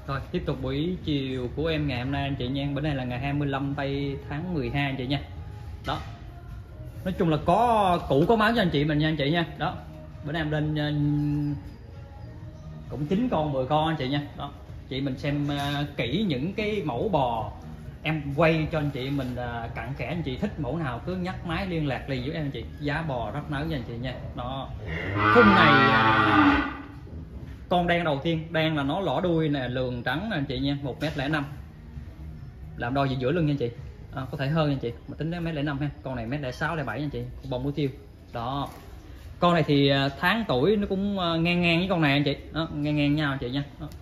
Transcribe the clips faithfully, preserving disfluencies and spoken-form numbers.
Rồi tiếp tục buổi chiều của em ngày hôm nay anh chị nha. Bữa nay là ngày hai mươi lăm tây tháng mười hai anh chị nha. Đó, nói chung là có củ có máu cho anh chị mình nha anh chị nha. Đó, bữa nay em lên uh, cũng chín con mười con anh chị nha. Đó, chị mình xem uh, kỹ những cái mẫu bò em quay cho anh chị mình uh, cặn kẽ. Anh chị thích mẫu nào cứ nhắc máy liên lạc liền với em anh chị. Giá bò rất nấu nha anh chị nha. Đó, khung này uh, con đen đầu tiên, đen là nó lỏ đuôi nè, lườn trắng nè anh chị nha, một mét lẻ năm, làm đôi gì giữa lưng nha anh chị. À, có thể hơn nha anh chị, mà tính đến mét lẻ năm ha. Con này mét lẻ sáu lẻ bảy nha anh chị, con bông mũi tiêu. Đó, con này thì tháng tuổi nó cũng ngang ngang với con này anh chị. Đó, ngang ngang nhau anh chị nha. Đó,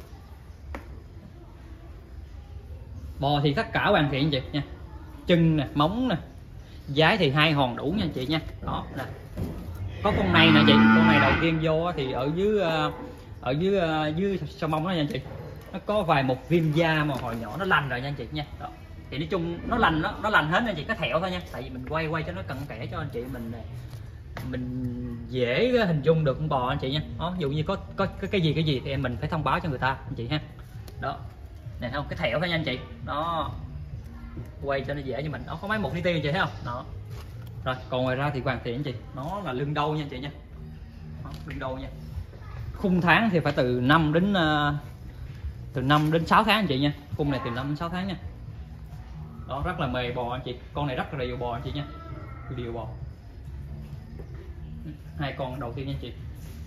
bò thì tất cả hoàn thiện anh chị nha, chân nè, móng nè, dái thì hai hòn đủ nha anh chị nha. Đó nè, có con này nè chị, con này đầu tiên vô thì ở dưới ở dưới dưới sau mông đó nha anh chị, nó có vài một viêm da mà hồi nhỏ nó lành rồi nha anh chị nha. Đó, thì nói chung nó lành, nó nó lành hết nha anh chị, có thẹo thôi nha, tại vì mình quay quay cho nó cận kẽ cho anh chị mình mình dễ hình dung được con bò anh chị nha. Đó, ví dụ như có có cái gì cái gì thì em mình phải thông báo cho người ta anh chị ha. Đó này không, cái thẹo thôi nha anh chị. Đó, quay cho nó dễ cho mình. Nó có máy một li ti anh chị thấy không. Đó, rồi còn ngoài ra thì hoàn thiện anh chị, nó là lưng đâu nha anh chị nha. Đó, lưng đâu nha. Khung tháng thì phải từ năm đến uh, từ năm đến sáu tháng anh chị nha. Khung này từ năm đến sáu tháng nha. Đó, rất là mề bò anh chị, con này rất là đều bò anh chị nha, đều bò. Hai con đầu tiên nha anh chị.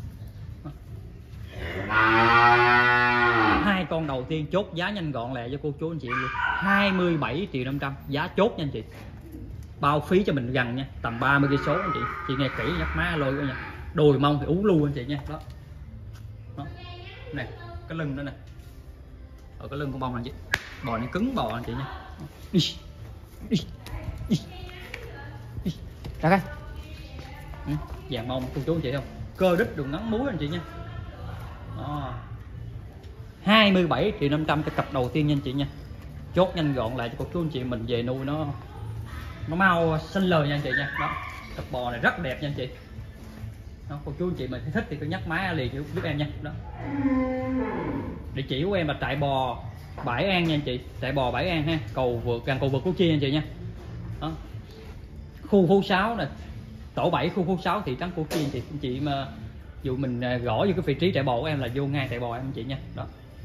Hai con đầu tiên chốt giá nhanh gọn lẹ cho cô chú anh chị luôn, hai mươi bảy triệu năm trăm, giá chốt nha anh chị, bao phí cho mình gần nha, tầm ba mươi cây số anh chị. Chị nghe kỹ nhắc má lôi coi nha. Đùi mông thì ú lu anh chị nha. Đó, đó. Này cái lưng nữa nè, ở cái lưng con bông này chị, bò nó cứng bò anh chị nha. Đi đi đi đi ra đây. Ừ, vàng mông cô chú anh chị không, cơ đít đường ngắn múi anh chị nha. Đó, hai mươi bảy triệu năm trăm cho cặp đầu tiên nha anh chị nha, chốt nhanh gọn lại cho cô chú anh chị mình về nuôi nó nó mau sinh lời nha anh chị nha. Đó, cặp bò này rất đẹp nha anh chị. Đó, cô chú anh chị mình thích thì cứ nhắc máy liền giúp em nha. Đó, địa chỉ của em là trại bò Bãi An nha anh chị, trại bò Bãi An ha, cầu vượt gần cầu vượt Củ Chi anh chị nha. Đó, khu phố sáu nè, tổ bảy khu phố sáu thị trấn Củ Chi anh chị. Anh chị mà dù mình gõ vô cái vị trí trại bò của em là vô ngay trại bò em anh chị nha. Đó,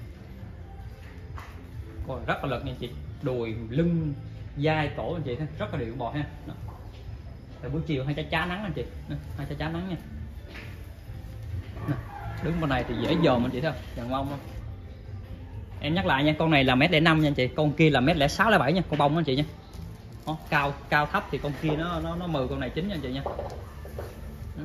coi rất là lực nha anh chị, đùi lưng vai cổ anh chị, rất là đều bò ha. Đó, rồi buổi chiều hai trái chá nắng anh chị, hai trái chá nắng nha. Nè, đứng bên này thì dễ dòm anh chị thấy không, vàng mông không. Em nhắc lại nha, con này là mét lẻ năm nha anh chị, con kia là mét lẻ sáu lẻ bảy nha, con bông anh chị nha. Đó, cao cao thấp thì con kia nó nó nó mười, con này chín nha anh chị nha. Đó,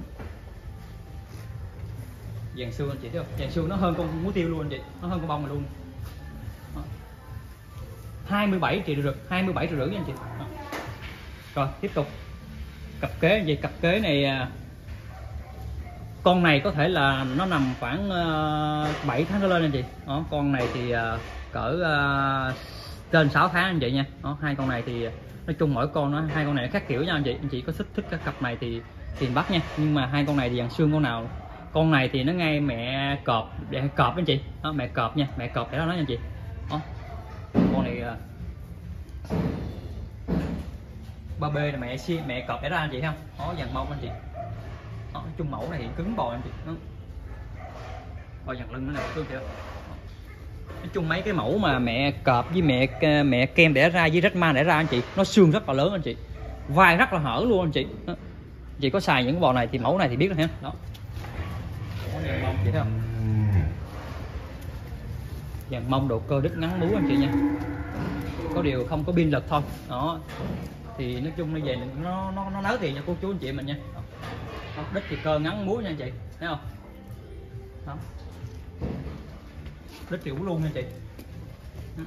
vàng xương anh chị thấy không, vàng xương nó hơn con muối tiêu luôn anh chị, nó hơn con bông này luôn. Đó, hai mươi bảy triệu rưỡi, hai mươi bảy triệu rưỡi nha anh chị. Đó, rồi tiếp tục cặp kế anh chị. Cặp kế này con này có thể là nó nằm khoảng uh, bảy tháng trở lên anh chị. Đó, con này thì uh, cỡ uh, trên sáu tháng anh chị nha. Đó, hai con này thì nói chung mỗi con nó hai con này nó khác kiểu nha anh chị. Anh chị có thích thích cái cặp này thì tìm bắt nha, nhưng mà hai con này thì dàn xương con nào, con này thì nó ngay mẹ cọp để cọp anh chị. Đó, mẹ cọp nha, mẹ cọp để đó nói anh chị. Đó, con này uh, ba B là mẹ si mẹ cọp để ra anh chị thấy không. Đó, dàn mông anh chị. Đó, nói chung mẫu này thì cứng bò anh chị. Đó, bò dàn lưng nó này cứng chưa. Nói chung mấy cái mẫu mà mẹ cọp với mẹ mẹ kem để ra với Redman để ra anh chị, nó xương rất là lớn anh chị, vai rất là hở luôn anh chị. Đó, chị có xài những bò này thì mẫu này thì biết rồi ha. Đó, dàn mông chị thấy không, dàn mông độ cơ đít ngắn múi anh chị nha, có điều không có pin lực thôi. Đó, thì nói chung như vậy nó nó nó nới tiền cho cô chú anh chị mình nha. Đó, đít thì cơ ngắn múi nha anh chị thấy không. Đó, đít thì ú luôn nha anh chị. Đó,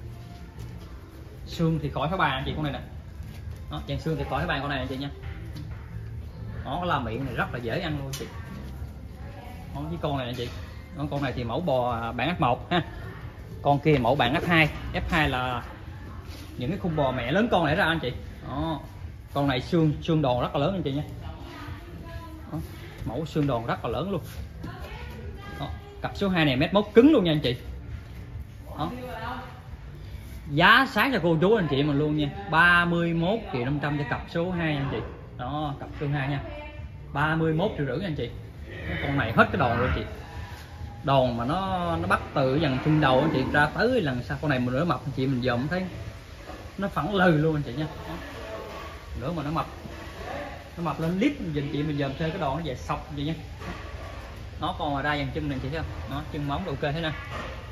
xương thì khỏi phải bàn anh chị, con này nè. Đó, dàn xương thì khỏi phải bàn con này anh chị nha. Đó, la miệng này rất là dễ ăn luôn chị. Đó, với con này anh chị. Đó, con này thì mẫu bò bản F một ha, con kia mẫu bản F hai. F hai là những cái khung bò mẹ lớn con này ra anh chị. Đó, con này xương xương đòn rất là lớn anh chị nha. Đó, mẫu xương đòn rất là lớn luôn. Đó, cặp số hai này mét mốt cứng luôn nha anh chị. Đó. Giá sáng cho cô chú anh chị mình luôn nha, ba mươi mốt triệu năm trăm cho cặp số hai anh chị. Đó, cặp số hai nha, ba mươi mốt triệu rưỡi anh chị. Con này hết cái đòn luôn chị, đòn mà nó nó bắt từ dàn chân đầu anh chị ra tới lần sau. Con này mình nữa mập anh chị mình dòm thấy nó phẳng lừ luôn anh chị nha. Đó. Nữa mà nó mập, nó mập lên lít anh chị mình dòm thêm cái đòn nó về sọc vậy nha. Nó còn ngoài ra dàn chân này anh chị thấy không, nó chân móng ok thế nè.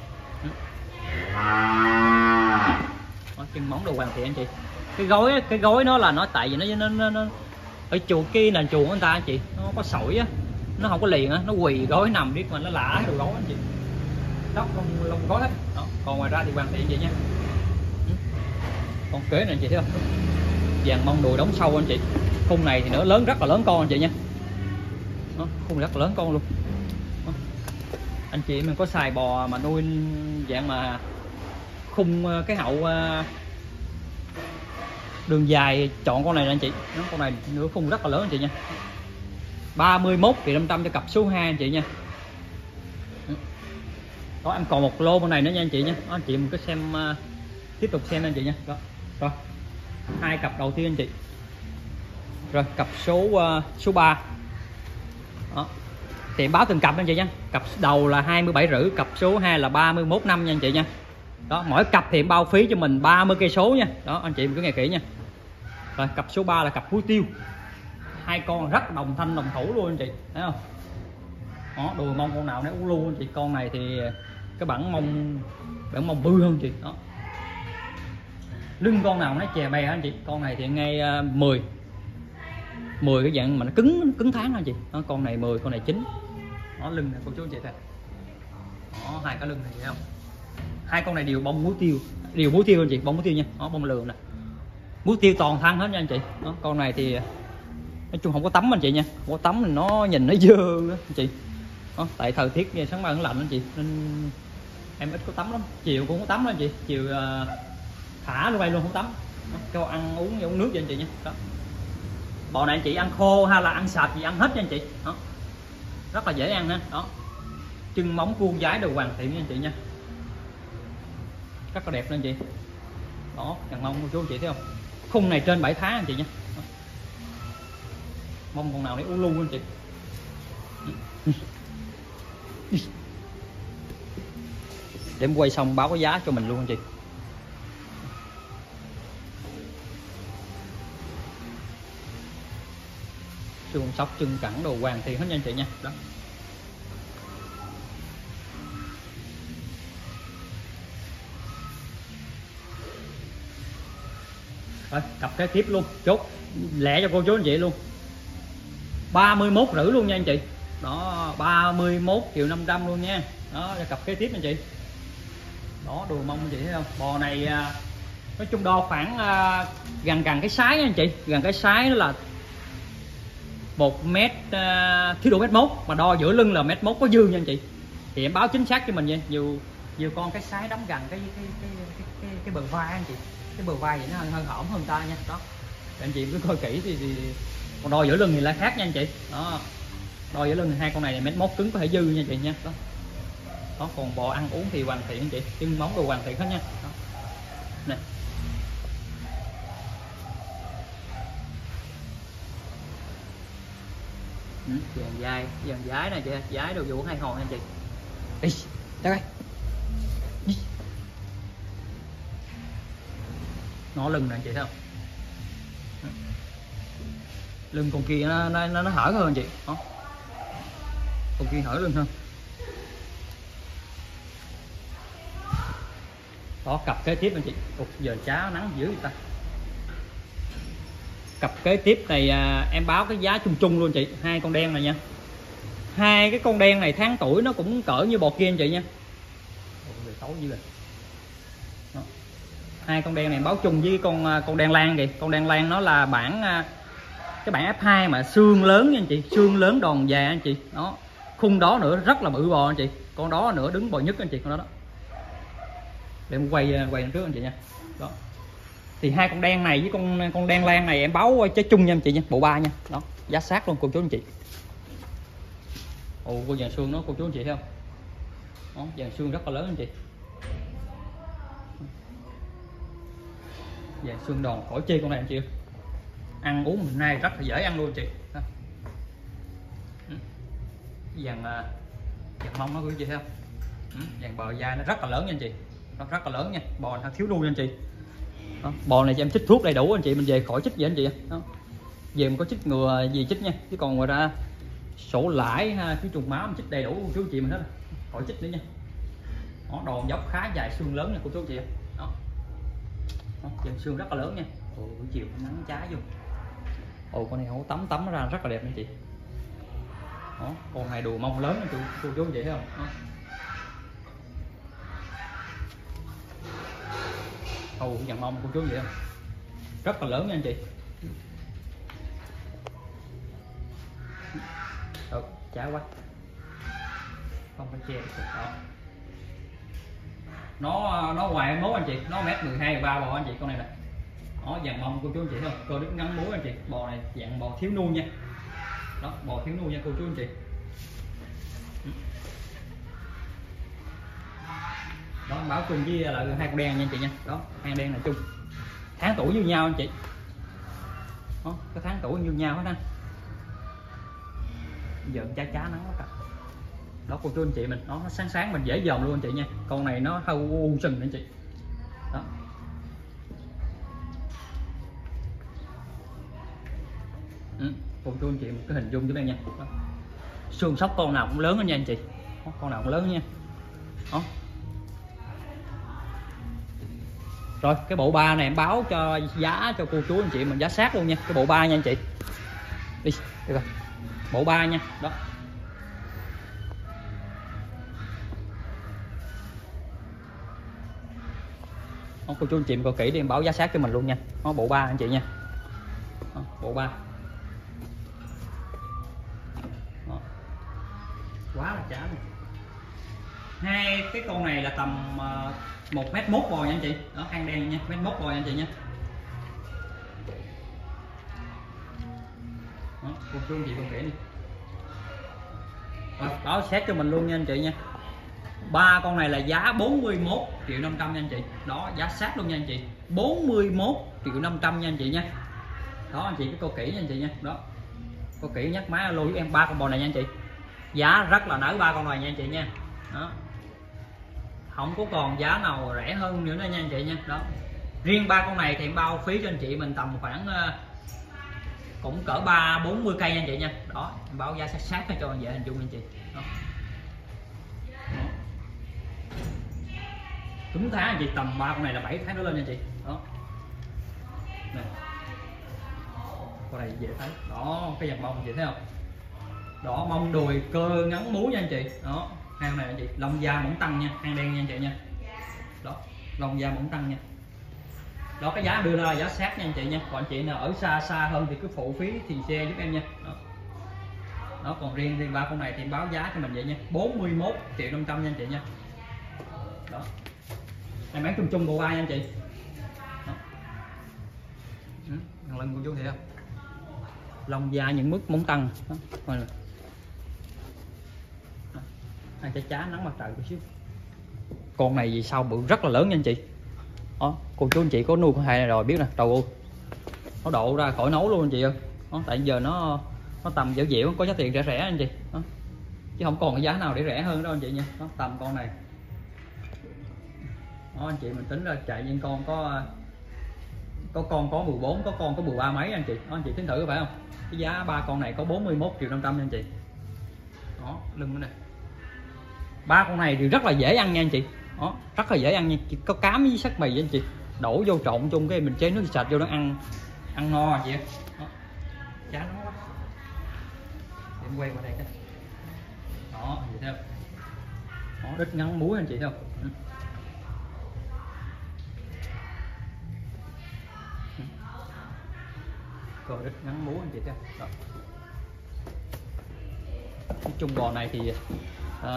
Nó chân móng đồ hoàn thiện anh chị. Cái gối cái gối nó là nó tại vì nó nó nó, nó ở chuồng kia là chuồng của người ta anh chị, nó có sỏi á, nó không có liền á, nó quỳ gối nằm biết mà nó lả đồ gối anh chị, tóc lông lông gối hết. Đó. Còn ngoài ra thì hoàn thiện vậy nha. Con kế này anh chị thấy không, vàng mông đùi đóng sâu anh chị. Khung này thì nữa lớn rất là lớn con anh chị nha. Đó, khung rất là lớn con luôn. Đó. Anh chị mình có xài bò mà nuôi dạng mà khung cái hậu đường dài chọn con này nè anh chị. Đó, con này nửa khung rất là lớn anh chị nha, ba mươi mốt triệu năm trăm cho cặp số hai anh chị nha. Đó, em còn một lô bên này nữa nha anh chị nha. Đó, anh chị mình cứ xem uh, tiếp tục xem anh chị nha. Đó, rồi hai cặp đầu tiên anh chị. Rồi cặp số uh, số ba. Đó, thì em báo từng cặp anh chị nha. Cặp đầu là hai mươi bảy rưỡi, cặp số hai là ba mươi mốt năm nha anh chị nha. Đó, mỗi cặp thì em bao phí cho mình ba mươi cây số nha. Đó, anh chị mình cứ nghe kỹ nha. Rồi cặp số ba là cặp hú tiêu, hai con rất đồng thanh đồng thủ luôn anh chị thấy không. Đó, đùi mông con nào nó ú lu anh chị. Con này thì cái bản mông bản mông bự hơn chị. Đó, lưng con nào nó chè bè anh chị. Con này thì ngay uh, mười mười cái dạng mà nó cứng cứng tháng anh chị. Đó, con này mười, con này chín. Đó, lưng này cô chú anh chị thấy. Đó, hai cái lưng này thấy không. Hai con này đều bông muối tiêu, đều muối tiêu anh chị, bông muối tiêu nha. Đó, bông lường nè, muối tiêu toàn thân hết nha anh chị. Đó, con này thì nói chung không có tắm anh chị nha, không có tắm thì nó nhìn nó dơ đó, anh chị. Đó, tại thời tiết sáng mai nó lạnh anh chị nên em ít có tắm lắm, chiều cũng có tắm đó anh chị, chiều uh, thả luôn đây luôn không tắm. Đó, cho ăn uống uống nước cho anh chị nha. Đó, bò này anh chị ăn khô hay là ăn sạch thì ăn hết nha anh chị. Đó, rất là dễ ăn ha. Đó, chân móng vuông dái đều hoàn thiện nha anh chị nha, rất là đẹp luôn anh chị. Đó, đàn mông của chú anh chị thấy không, khung này trên bảy tháng anh chị nha. Đó, mông con nào đấy u lu anh chị. Để em quay xong báo cái giá cho mình luôn anh chị. Xương sóc chân cẳng đồ hoàn thiện hết nha anh chị nha. Đó, rồi cặp kế tiếp luôn, chốt lẻ cho cô chú anh chị luôn, ba mươi mốt rưỡi luôn nha anh chị. Đó, ba mươi mốt triệu năm trăm luôn nha. Đó, cặp kế tiếp anh chị. Đó, đùi mông anh chị thấy không, bò này nói chung đo khoảng gần gần cái sái nha anh chị, gần cái sái nó là một mét thiếu đủ mét mốt, mà đo giữa lưng là mét mốt có dư nha anh chị. Thì em báo chính xác cho mình nha, nhiều nhiều con cái sái đóng gần cái cái cái cái cái, cái bờ vai anh chị, cái bờ vai vậy nó hơi, hơi hõm hơn ta nha. Đó, để anh chị cứ coi kỹ thì, thì còn đo giữa lưng thì là khác nha anh chị. Đó, đo giữa lưng thì hai con này mét mốt cứng có thể dư nha anh chị nha. Đó, đó, còn bò ăn uống thì hoàn thiện anh chị, chân móng đồ hoàn thiện hết nha. Đó, nè, ừ, dàn dài dàn dái này chị, dái đồ vụ hai hòn anh chị. Đi đây đây, nó lưng này anh chị thấy không, lưng con kia nó nó nó hở hơn anh chị. Đó, con kia hở lưng hơn. Đó, cặp kế tiếp anh chị. Ủa, giờ cháo nắng dữ người ta. Cặp kế tiếp này à, em báo cái giá chung chung luôn chị, hai con đen này nha. Hai cái con đen này tháng tuổi nó cũng cỡ như bò kia anh chị nha. Ủa, xấu dữ rồi. Đó, hai con đen này báo chung với con con đen lan kìa. Con đen lan nó là bản cái bản ép hai mà xương lớn nha anh chị, xương lớn đòn già anh chị. Đó, khung đó nữa rất là bự bò anh chị, con đó nữa đứng bò nhất anh chị, con đó đó. Để em quay quay trước anh chị nha. Đó, thì hai con đen này với con con đen lan này em báo chế chung nha anh chị nha, bộ ba nha. Đó, giá sát luôn cô chú anh chị. Ồ, cô dàn xương nó cô chú anh chị thấy không. Đó, dàn xương rất là lớn anh chị. Dàn xương đòn khỏi chê con này anh chị. Ăn uống hôm nay rất là dễ ăn luôn anh chị. Dàn dàn mông nó quý chị thấy không? Dàn bờ da nó rất là lớn nha anh chị. Nó rất là lớn nha. Bò nó thiếu nuôi nha anh chị. Đó. Bò này cho em chích thuốc đầy đủ anh chị, mình về khỏi chích gì anh chị. Đó. Về mình có chích ngừa gì chích nha, chứ còn ngoài ra sổ lãi ha, cái trùng máu mình chích đầy đủ chú chị mình hết, khỏi chích nữa nha. Đó, đòn dốc khá dài, xương lớn nha cô chú chị. Đó. Đó, xương rất là lớn nha. Ồ, buổi chiều nắng trái vô. Ồ, con này hổ tắm tắm ra rất là đẹp anh chị. Đó, con này đùi mông lớn nha cô, cô chú chị thấy không? Đó. Ồ, dàn mông cô chú vậy không? Rất là lớn nha anh chị. Được, chả quá. Không phải che được. Đó. Nó nó ngoài mốt anh chị, nó mét mười hai ba bò anh chị, con này nè. Đó, dàn mông cô chú anh chị thấy không? Cơ đứt ngắn múi anh chị. Bò này dạng bò thiếu nuôi nha. Đó, bò thiếu nuôi nha cô chú anh chị. Đó, báo chung với là hai con đen nha anh chị nha. Đó, hai đen là chung. Tháng tuổi như nhau anh chị. Đó, cái tháng tuổi như nhau hết ha. Giờ chá chá nắng quá cả. Đó cô chú anh chị mình, nó sáng sáng mình dễ dòm luôn anh chị nha. Con này nó hơi u sừng anh chị. Đó. Ừ, cô chú anh chị một cái hình dung giúp em nha. Đó. Xương sóc con nào cũng lớn nha anh chị. Đó, con nào cũng lớn nha. Đó. Rồi cái bộ ba này em báo cho giá cho cô chú anh chị mình giá sát luôn nha. Cái bộ ba nha anh chị. Đi, đi coi. Bộ ba nha. Đó. Đó, cô chú anh chị coi kỹ đi em báo giá sát cho mình luôn nha. Đó, bộ ba anh chị nha. Đó, bộ ba. Đó. Quá là chán. Hai cái con này là tầm uh, một mét mốt bò nha anh chị. Đó, hang đen nha, mét mốt bò nha anh chị nha. Đó, cô chú anh chị con kỹ đi. Rồi, báo xét cho mình luôn nha anh chị nha. Ba con này là giá bốn mươi mốt triệu năm trăm nha anh chị. Đó, giá sát luôn nha anh chị. bốn mươi mốt triệu năm trăm nha anh chị nha. Đó anh chị cứ coi kỹ nha anh chị nha. Đó. Coi kỹ nhắc máy alo giúp em ba con bò này nha anh chị. Giá rất là nở ba con này nha anh chị nha. Đó. Không có còn giá nào rẻ hơn nữa nữa nha anh chị nha. Đó. Riêng ba con này thì em bao phí cho anh chị mình tầm khoảng uh, cũng cỡ ba bốn mươi cây nha anh chị nha. Đó, em báo giá sát sát cho dễ hình dung anh chị. Đó. Đó. Đúng tháng anh chị, tầm ba con này là bảy tháng nữa lên nha anh chị. Đó. Này. Con này dễ thấy. Đó, cái dàn mông chị thấy không? Đó, mông đùi cơ ngắn múi nha anh chị. Đó, hang này anh chị, lông da mỏng tăng nha, hang đen nha anh chị nha. Đó, lông da mỏng tăng nha. Đó, cái giá đưa ra giá sát nha anh chị nha. Còn anh chị nào ở xa xa hơn thì cứ phụ phí thì xe giúp em nha. Đó. Đó, còn riêng thì ba con này thì báo giá cho mình vậy nha, bốn mươi mốt triệu năm trăm nha anh chị nha. Đó. Em bán chung chung bộ ba nha anh chị. Đó. Ừ, lưng của chú thấy không? Lông da những mức móng tăng. Đó. Rồi. Ăn chá chá nắng mặt trời chút xíu. Con này vì sao bự rất là lớn nha anh chị. Đó, cô chú anh chị có nuôi con hai này rồi biết nè, đầu nó độ ra khỏi nấu luôn anh chị ơi. Đó, tại giờ nó nó tầm dẻo dẻo có giá tiền rẻ rẻ anh chị. Đó. Chứ không còn cái giá nào để rẻ hơn đâu anh chị nha. Đó, tầm con này. Đó, anh chị mình tính ra chạy những con có có con có mười bốn, có con có mười ba mấy anh chị. Đó, anh chị tính thử phải không? Cái giá ba con này có bốn mươi mốt triệu năm trăm nha anh chị. Đó, lưng nữa nè. Ba con này thì rất là dễ ăn nha anh chị. Đó, rất là dễ ăn nha, chỉ có cám với sắc mì anh chị, đổ vô trộn chung cái mình chế nước sạch vô nó ăn ăn no anh chị. Đó, chán nó quá. Để em quay qua đây cái. Đó, vậy theo. Đó, đít ngắn muối anh chị thấy không? Ừ. Ừ. Còn đít ngắn muối anh chị thấy không? Đó. Cái chung bò này thì à,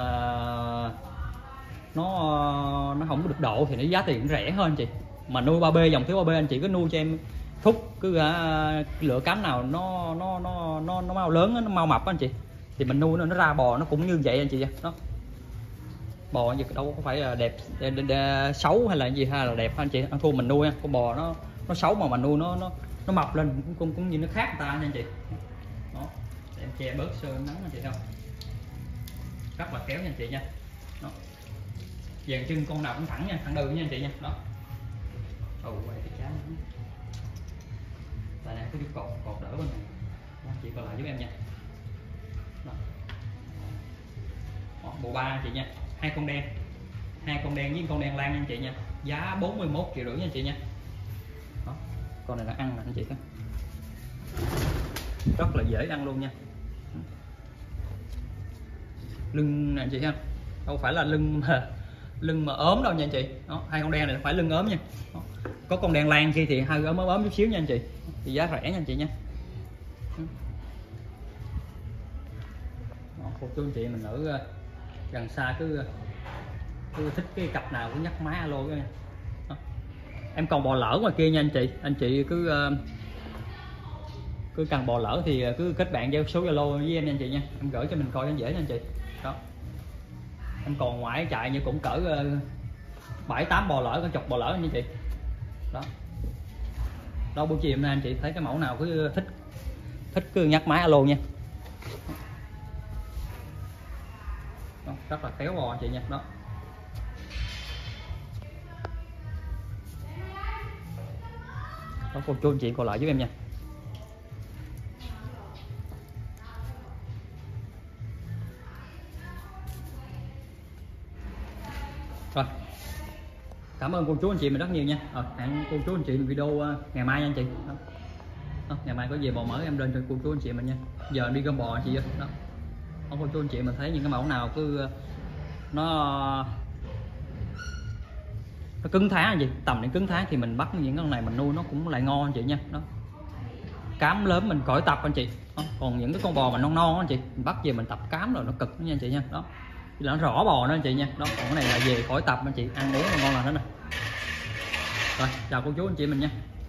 nó nó không có được độ thì nó giá tiền cũng rẻ hơn anh chị. Mà nuôi ba B dòng thiếu ba B anh chị cứ nuôi cho em thúc cứ uh, lựa cám nào nó nó nó nó nó mau lớn nó mau mập anh chị thì mình nuôi nó, nó ra bò nó cũng như vậy anh chị. Đó, bò anh chị đâu có phải là đẹp, đẹp, đẹp, đẹp xấu hay là gì hay là đẹp anh chị, ăn thua mình nuôi con bò nó nó xấu mà mình nuôi nó nó nó mập lên cũng cũng, cũng như nó khác người ta nha anh chị. Đó, để em che bớt sơ nắng anh chị không, rất là kéo nha anh chị nha. Đó, dàn chân con nào cũng thẳng nha, thẳng đường nha anh chị nha. Đó, ồ quay cái chán tại này có cái cột cột đỡ bên này. Đó, chị còn lại giúp em nha. Đó. Đó, bộ ba anh chị nha, hai con đen, hai con đen với con đen lan anh chị nha, giá bốn mươi mốt triệu rưỡi nha anh chị nha. Đó, con này là ăn nè anh chị, rất là dễ ăn luôn nha. Lưng nè anh chị ha, đâu phải là lưng mà lưng mà ốm đâu nha anh chị. Đó, hai con đen này không phải lưng ốm nha. Đó, có con đen lan kia thì hơi ốm ốm ốm chút xíu nha anh chị, thì giá rẻ nha anh chị nha. Đó, cô chú anh chị mình ở gần xa cứ cứ thích cái cặp nào cũng nhắc máy alo nha. Đó, em còn bò lỡ ngoài kia nha anh chị, anh chị cứ cứ cần bò lỡ thì cứ kết bạn giao số Zalo với em nha anh chị nha, em gửi cho mình coi cho dễ nha anh chị. Đó, em còn ngoại chạy như cũng cỡ bảy tám bò lỡ, con chục bò lỡ nha anh chị. Đó, đâu buổi chiều nay anh chị thấy cái mẫu nào cứ thích thích cứ nhắc máy alo nha. Đó, rất là khéo bò anh chị nha. Đó, đó cô chú anh chị còn lại giúp em nha. Rồi, cảm ơn cô chú anh chị mình rất nhiều nha. Rồi, hẹn cô chú anh chị video uh, ngày mai nha anh chị. Đó. Đó, ngày mai có về bò mới em lên cho cô chú anh chị mình nha. Giờ em đi gom bò anh chị ơi. Đó, đó cô chú anh chị mình thấy những cái mẫu nào cứ uh, nó nó cứng tháng anh chị, tầm đến cứng tháng thì mình bắt những con này mình nuôi nó cũng lại ngon anh chị nha. Đó, cám lớn mình khỏi tập anh chị. Đó, còn những cái con bò mà non non anh chị mình bắt về mình tập cám rồi nó cực nha anh chị nha. Đó, là nó rõ bò đó anh chị nha. Đó, còn cái này là về khỏi tập anh chị, ăn uống là ngon lành đó nè. Rồi, chào cô chú anh chị mình nha.